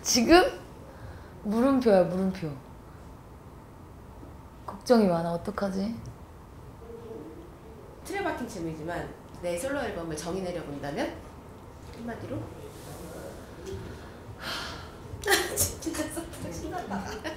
지금 물음표야, 물음표. 걱정이 많아. 어떡하지? 트레바킹 질문이지만 내 솔로 앨범을 정의 내려본다면? 한마디로? 진짜 신난다.